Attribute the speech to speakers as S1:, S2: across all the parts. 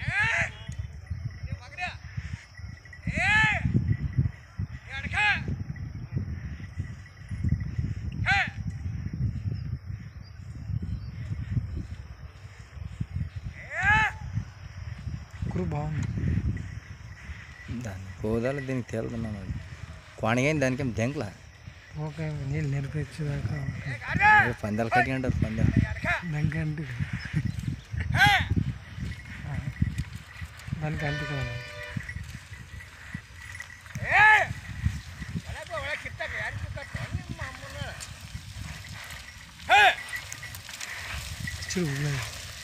S1: దాని పోదాలి దీనికి తేలుతున్నాను కోణగైంది దానికి దెంకలా
S2: ఓకే నీళ్ళు నేర్పించేదాకా
S1: పందాలు కట్టి అంటారు పందాలు
S2: దానికి అంటు దానికి అంటు కదా చూడు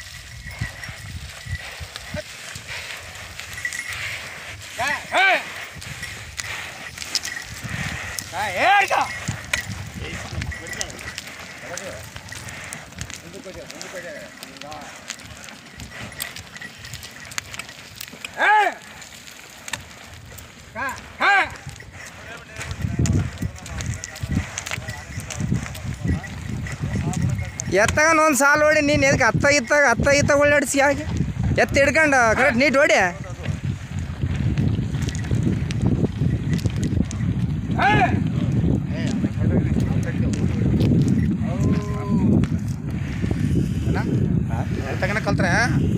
S1: ಎತ್ತಾಗ ಒಂದು ಸಾಲು ಹೊಡಿ ನೀನು ಎದಕ್ಕೆ ಅತ್ತ ಇತ್ತಾಗ ಒಳ್ಳಾಡಿಸಿ ಯಾಕೆ ಎತ್ತ ಹಿಡ್ಕೊಂಡು ಕರೆಕ್ಟ್ ನೀಟ್ ಹೊಡಿ